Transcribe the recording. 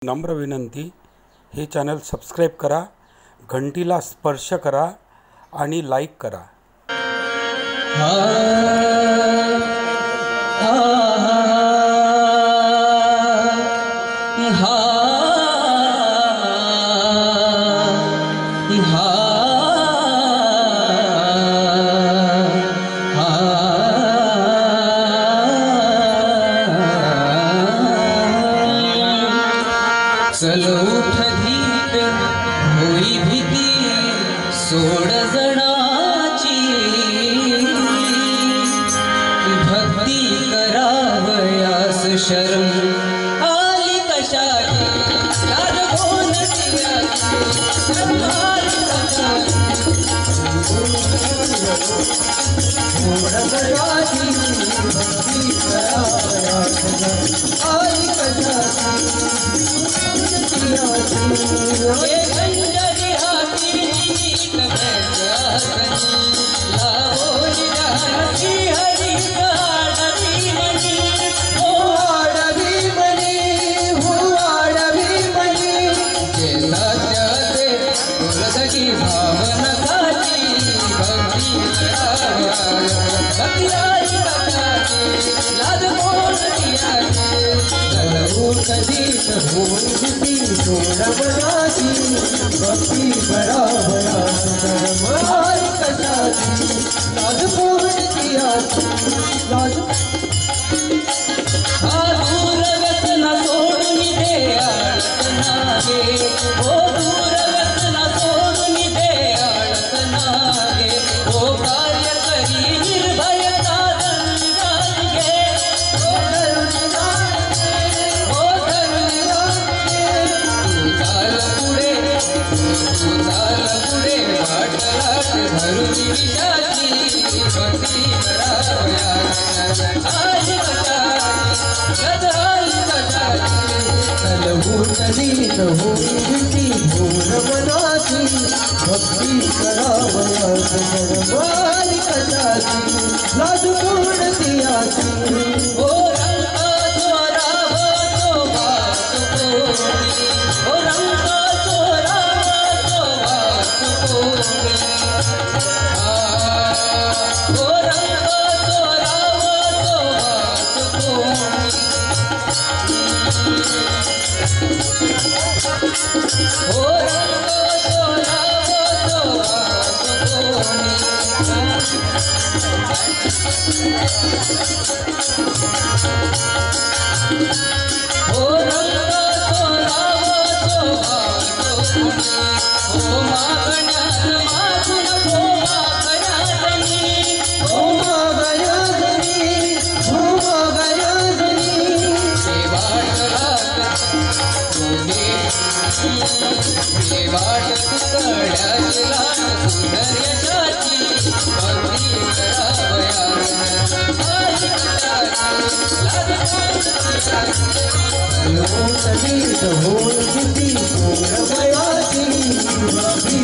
नम्र विनंती, हे चॅनल सबस्क्राईब करा, घंटीला स्पर्श करा आणि लाईक करा। चल उठ धीट होई भीती सोड जणाची, भक्ती करावयास शरम आली कशाची, याद कोण आली कशाची, सोड जणाची भक्ती करावयास शरम आली कशाची। ये गंजरी हाथी नीक बैसाखनी, लाओ निराशी हरी आडवी मनी, हो आडवी मनी, हो आडवी मनी, जेला त्याचे बोलदगी भावना साची, भक्ती भक्ती आई कथाची, लाज कोण दियाची, चलवू कधीच होई भीती सोड बनाची, भक्ती करावयास शरम आली कशाची, लाज कोण दियाची, लाज हा दूर व्यसना सोडून दे आळस नागे, हो दूर व्यसना सोडून दे आळस नागे, हो कार्य करी निर्भयता दंडाल घे, हो धरुनी विषाची, भक्ती करावयास आली कशाची, आली कशाची, चलवू कधीच होई भीती भोर मनाची, भक्ती करावयास शरम आली कशाची, लाज कोण दियाची, हो रंगा चोरावा तो वास कोणी, हो रंगा चोरावा तो वास कोणी, हो रंगा चोरावा तो वास कोणी, हो रंगा चोरावा तो वास कोणी, हो रंगा चोरावा तो वास कोणी, हो मागण्यात मागून हो मागण्यातनी, हो मागण्यातनी, हो मागण्यातनी, शेवाट रात तुझे, शेवाट तुकड्याची लाट सुंदर यशाची, भक्ती करावयास आली कशाची, लाज कोण दियाची, कधीच होई भीती सोड बयाची, भक्ती